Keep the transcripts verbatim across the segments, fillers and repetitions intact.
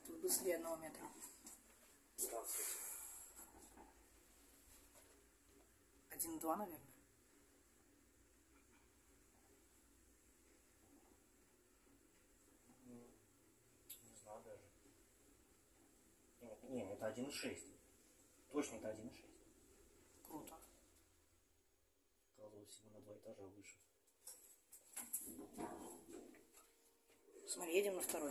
Тут быстрее одного метра. Один-два, наверное. Не знаю даже. Нет, нет, это один и шесть. Точно это один и шесть. Круто. Оказывается, всего на два этажа выше. Смотри, едем на второй.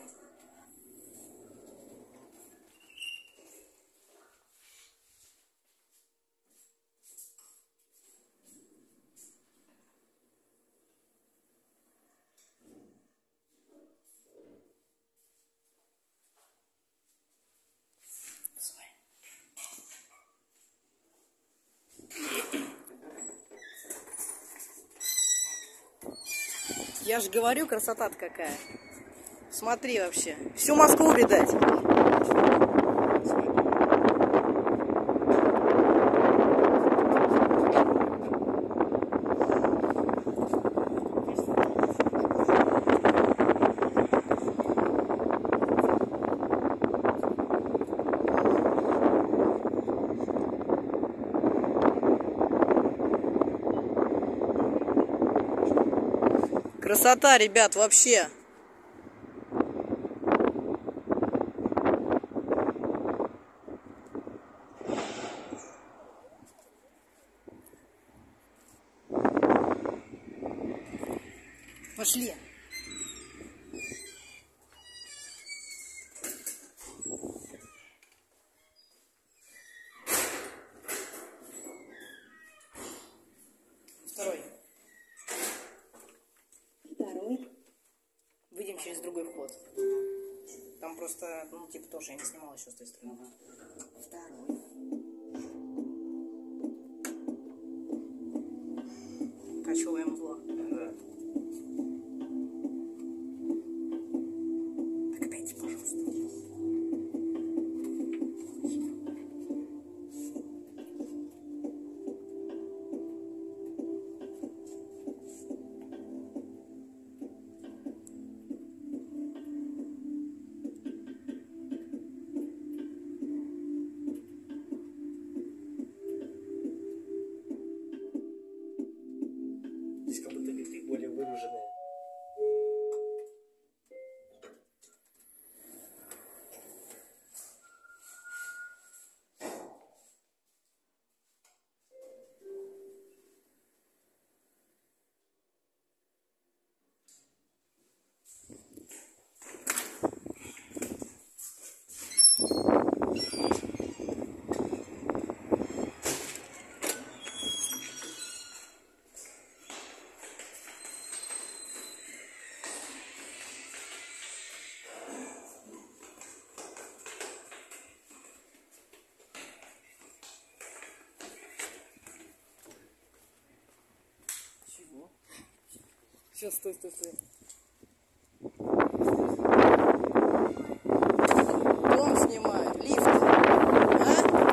Я же говорю, красота-то какая. Смотри вообще. Всю Москву видать. Красота, ребят, вообще. Пошли. Второй. Второй. Выйдем через другой вход. Там просто, ну, типа тоже я не снимал еще с той стороны. Второй. Кочевое музло. Да. Так отойди, пожалуйста. Здесь как будто виты более выраженные. Чего? Сейчас, стой, стой, стой. Дом снимаю, лифт. А?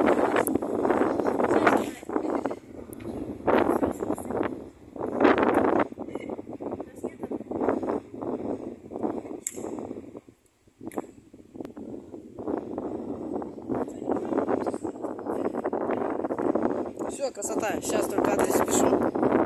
Все, красота. Сейчас только адрес пишу.